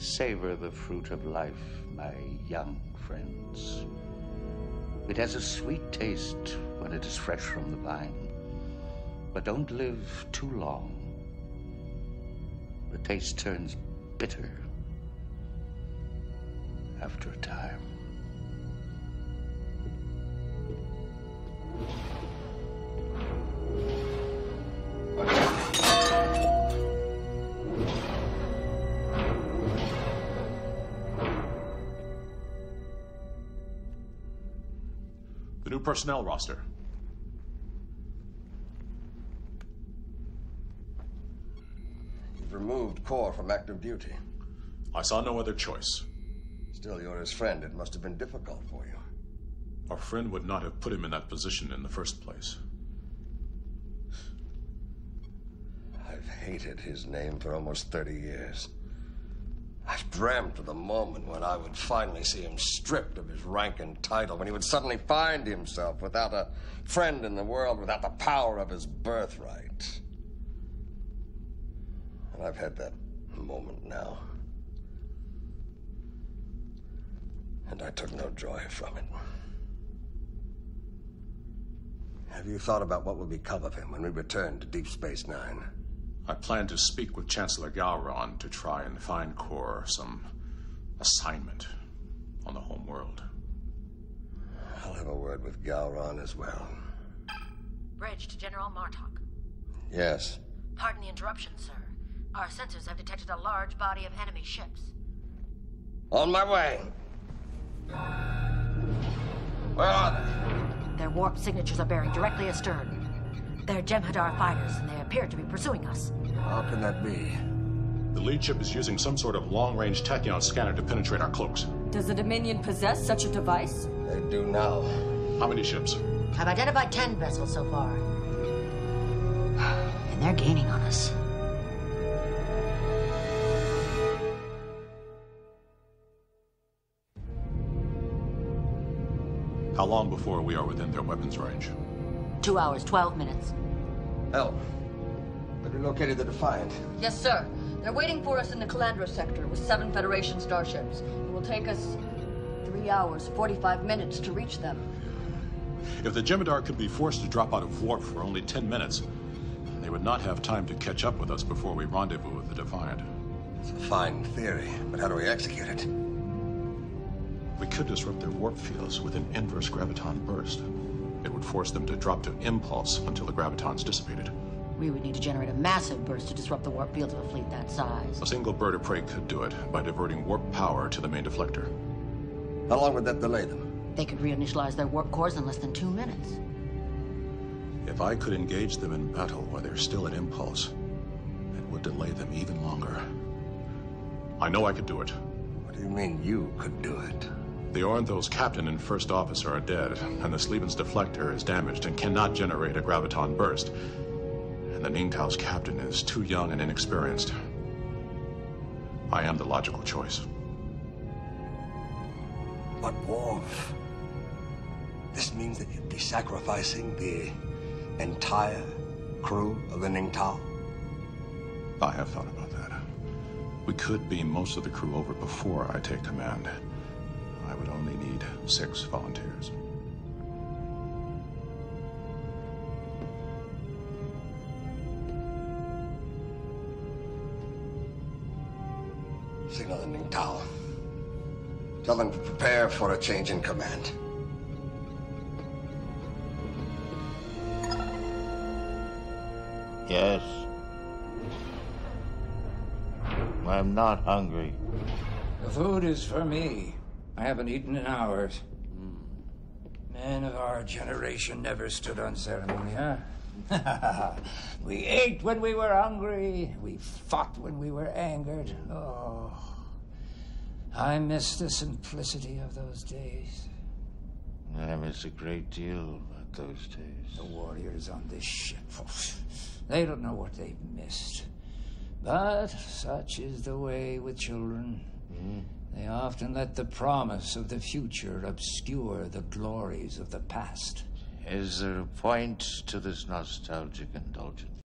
Savor the fruit of life, my young friends. It has a sweet taste when it is fresh from the vine, but don't live too long. The taste turns bitter after a time. The new personnel roster. You've removed Core from active duty. I saw no other choice. Still, you're his friend. It must have been difficult for you. Our friend would not have put him in that position in the first place. I've hated his name for almost 30 years. I've dreamt of the moment when I would finally see him stripped of his rank and title, when he would suddenly find himself without a friend in the world, without the power of his birthright. And I've had that moment now. And I took no joy from it. Have you thought about what will become of him when we return to Deep Space Nine? I plan to speak with Chancellor Gowron to try and find Core some assignment on the home world. I'll have a word with Gowron as well. Bridge to General Martok. Yes. Pardon the interruption, sir. Our sensors have detected a large body of enemy ships. On my way. Where are they? Their warp signatures are bearing directly astern. They're Jem'Hadar fighters, and they appear to be pursuing us. How can that be? The lead ship is using some sort of long-range tachyon scanner to penetrate our cloaks. Does the Dominion possess such a device? They do now. How many ships? I've identified 10 vessels so far. And they're gaining on us. How long before we are within their weapons range? 2 hours, 12 minutes. Help. Have you located the Defiant? Yes, sir. They're waiting for us in the Calandra sector with 7 Federation starships. It will take us 3 hours, 45 minutes to reach them. If the Jem'Hadar could be forced to drop out of warp for only 10 minutes, they would not have time to catch up with us before we rendezvous with the Defiant. It's a fine theory, but how do we execute it? We could disrupt their warp fields with an inverse graviton burst. It would force them to drop to impulse until the gravitons dissipated. We would need to generate a massive burst to disrupt the warp fields of a fleet that size. A single bird of prey could do it by diverting warp power to the main deflector. How long would that delay them? They could reinitialize their warp cores in less than 2 minutes. If I could engage them in battle while they're still at impulse, it would delay them even longer. I know I could do it. What do you mean you could do it? The Ornthos captain and first officer are dead, and the Sleevan's deflector is damaged and cannot generate a graviton burst. And the Ningtao's captain is too young and inexperienced. I am the logical choice. But Worf, this means that you'd be sacrificing the entire crew of the Ningtao? I have thought about that. We could beam most of the crew over before I take command. I would only need 6 volunteers. Signal the Ningtao. Tell them to prepare for a change in command. Yes. I'm not hungry. The food is for me. I haven't eaten in hours. Men of our generation never stood on ceremony, huh? We ate when we were hungry. We fought when we were angered. Oh, I miss the simplicity of those days. I miss a great deal about those days. The warriors on this ship, they don't know what they've missed. But such is the way with children. They often let the promise of the future obscure the glories of the past. Is there a point to this nostalgic indulgence?